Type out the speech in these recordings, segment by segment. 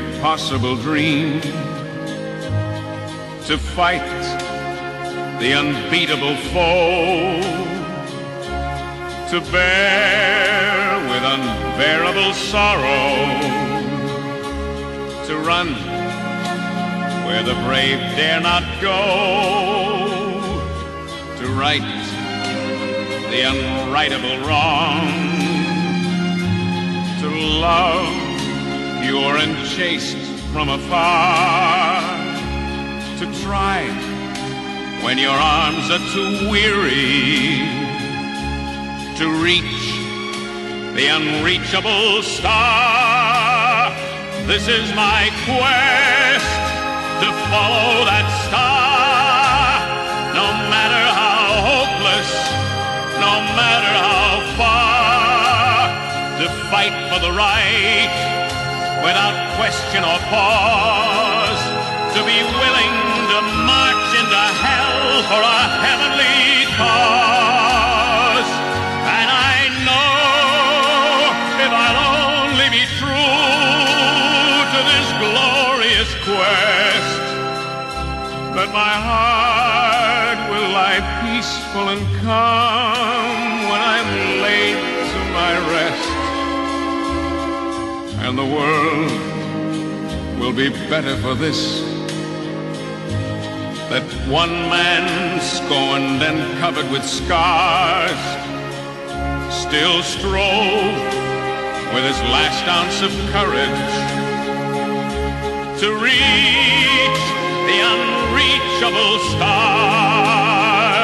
impossible dream, to fight the unbeatable foe, to bear with unbearable sorrow, to run where the brave dare not go, to right the unrightable wrong, to love pure and chaste from afar, to try when your arms are too weary, to reach the unreachable star. This is my quest, to follow that star, no matter how hopeless, no matter how far, to fight for the right without question or pause, to be willing to march into hell for a heavenly cause. And I know if I'll only be true to this glorious quest, that my heart will lie peaceful and calm when I'm laid to my rest, and the world will be better for this, that one man scorned and covered with scars still strove with his last ounce of courage to reach the unreachable stars.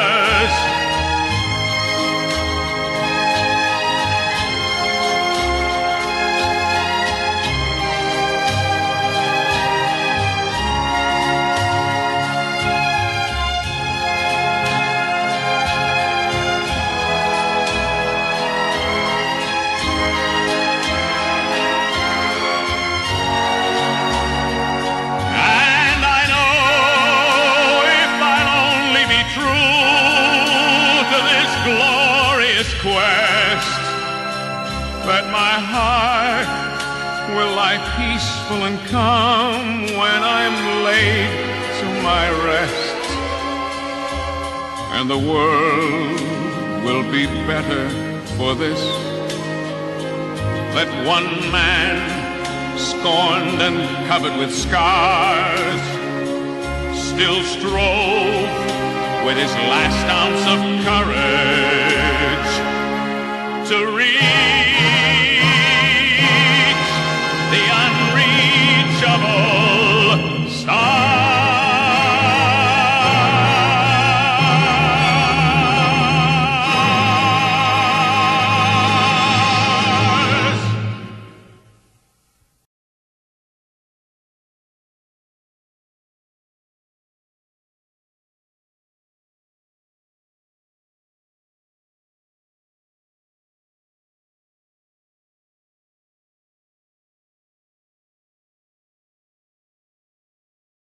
Quest, that my heart will lie peaceful and calm when I'm laid to my rest, and the world will be better for this, that one man scorned and covered with scars still strove with his last ounce of courage to reach